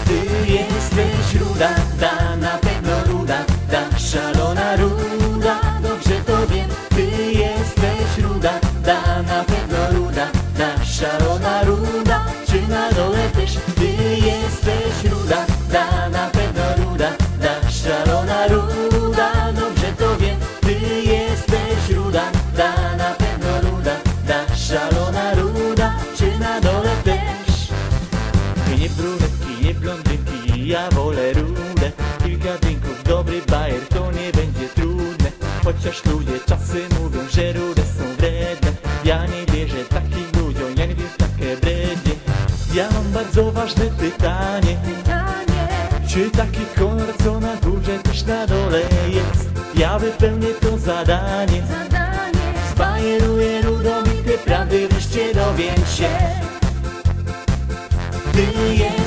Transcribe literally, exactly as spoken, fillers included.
Ty jesteś ruda, ta na pewno ruda, ta szalona ruda, dobrze to wiem. Ty jesteś ruda, ta na pewno ruda, ta szalona ruda, czy na dole też? Ty jesteś ruda, ta na pewno ruda, ta szalona ruda, dobrze to wiem. Ty jesteś ruda, ta na pewno ruda, ta szalona ruda, czy na dole też? Ty nie brunetki, nie blondynki, ja wolę rudę. Kilka drinków, dobry bajer, to nie będzie trudne. Chociaż ludzie czasem mówią, że rude są wredne. Ja nie wierzę takim ludziom, ja nie wierzę w takie brednie. Ja mam bardzo ważne pytanie, czy taki kolor co na górze też na dole jest? Ja wypełnię to zadanie, zbajeruję rudą i ty prawdy wreszcie dowiem się. Ty jest